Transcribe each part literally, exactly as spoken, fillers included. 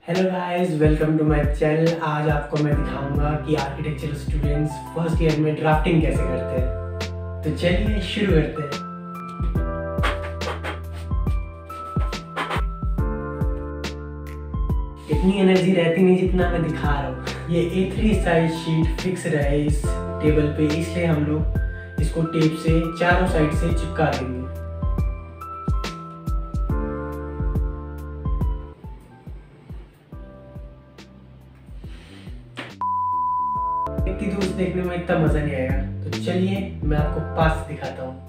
Hello guys, welcome to my channel. आज आपको मैं दिखाऊंगा कि आर्किटेक्चर स्टूडेंट्स फर्स्ट ईयर में ड्राफ्टिंग कैसे करते हैं। तो चलिए शुरू करते हैं। इतनी एनर्जी रहती नहीं जितना मैं दिखा रहा हूँ। ये A three size sheet fix रहे इस टेबल पे, इसलिए हम लोग इसको टेप से चारों साइड से चिपका देंगे। इतनी दूर से देखने में इतना मजा नहीं आएगा, तो चलिए मैं आपको पास दिखाता हूँ।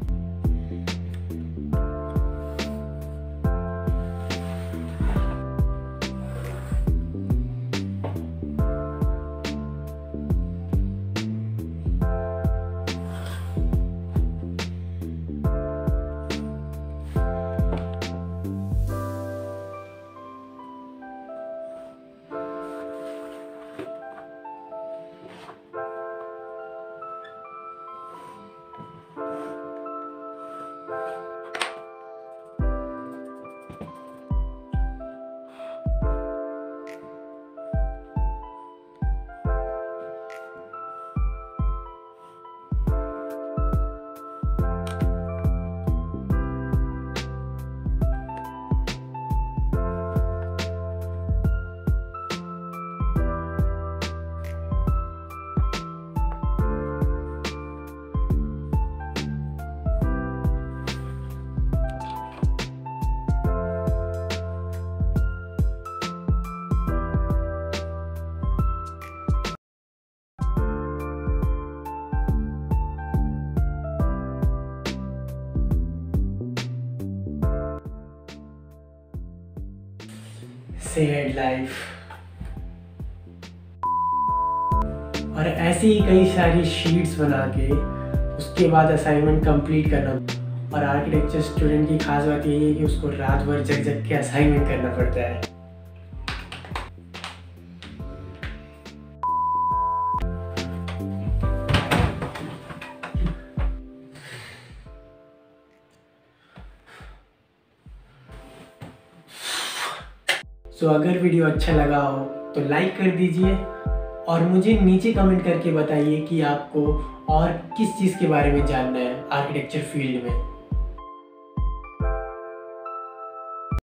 Sad life. और ऐसे ही कई सारी शीट्स बना के उसके बाद असाइनमेंट कंप्लीट करना। और आर्किटेक्चर स्टूडेंट की खास बात यही है कि उसको रात भर जग जग के असाइनमेंट करना पड़ता है। तो अगर वीडियो अच्छा लगा हो तो लाइक कर दीजिए और मुझे नीचे कमेंट करके बताइए कि आपको और किस चीज़ के बारे में जानना है आर्किटेक्चर फील्ड में।